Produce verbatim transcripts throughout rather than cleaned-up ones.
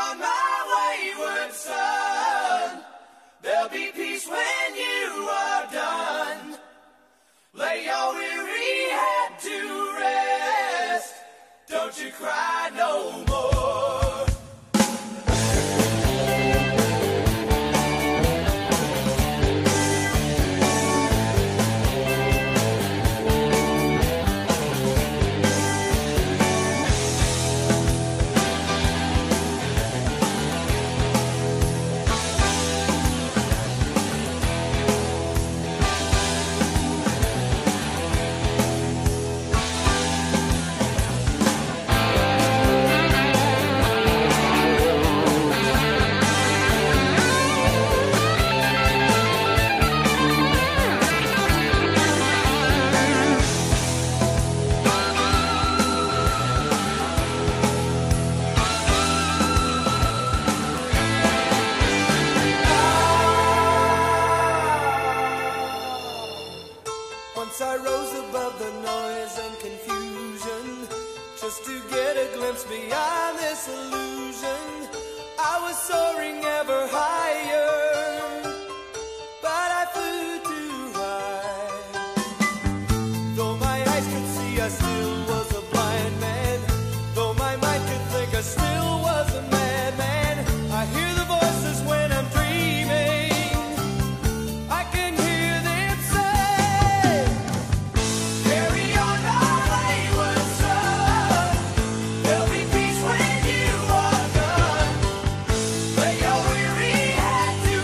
on, my wayward son. There'll be peace when you are done. Lay your weary head to rest. Don't you cry no more. Once I rose above the noise and confusion, just to get a glimpse beyond this illusion. I was soaring ever higher, but I flew too high. Though my eyes could see, I still was a blind man. Though my mind could think, I still was a madman. I hear the voices when I'm dreaming. I can hear them say, There'll be peace when you are done. Lay your weary head to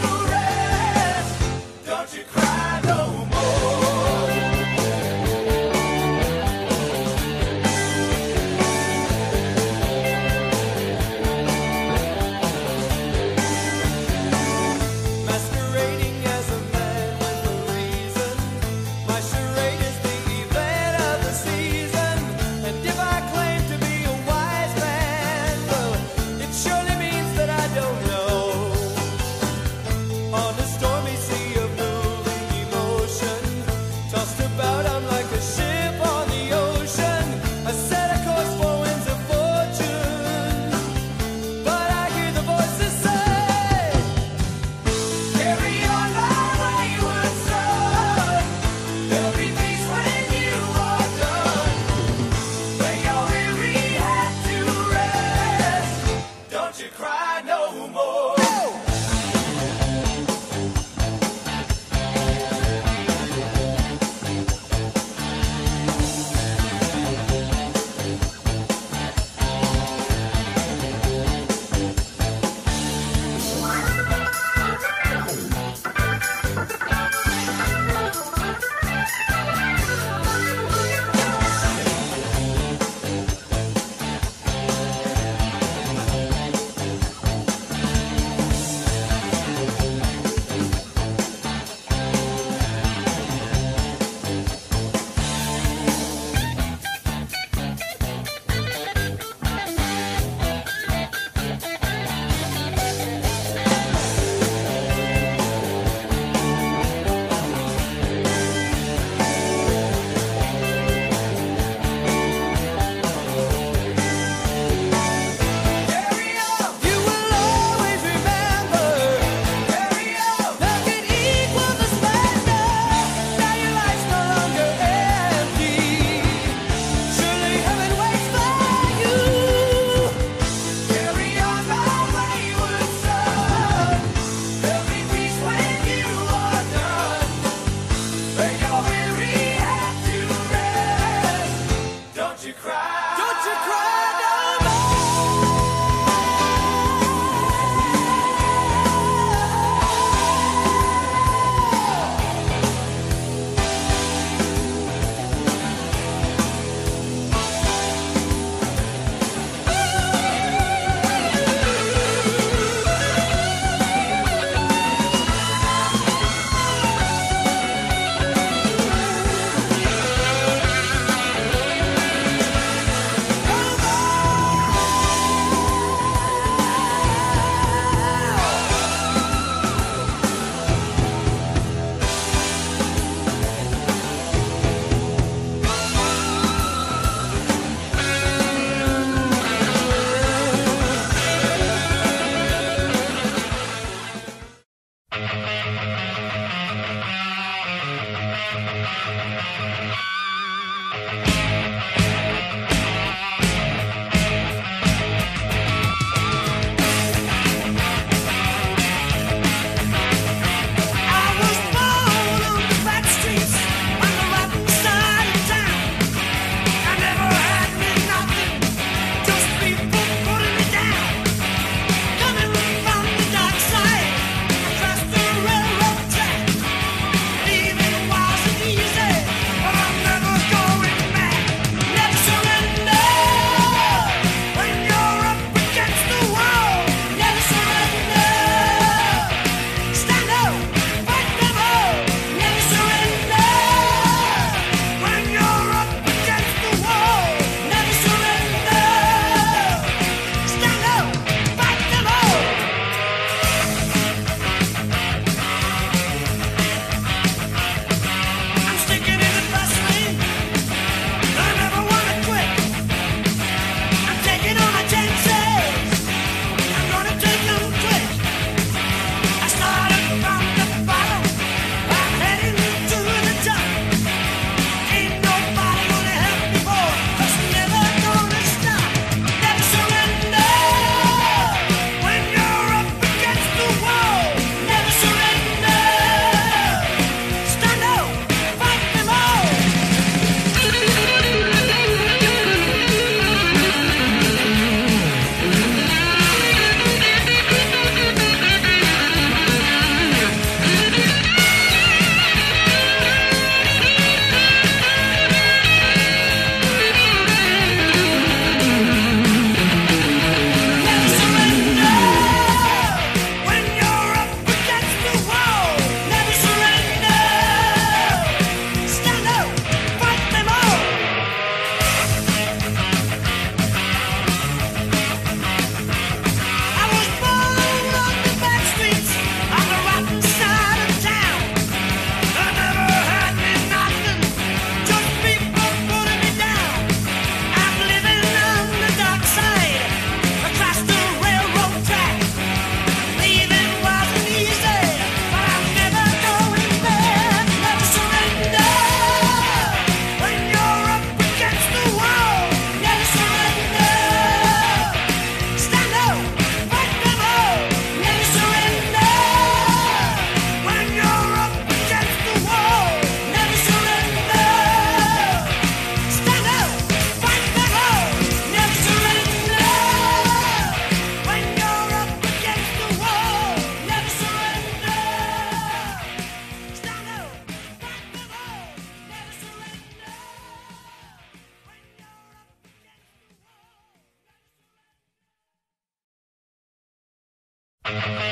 Bye.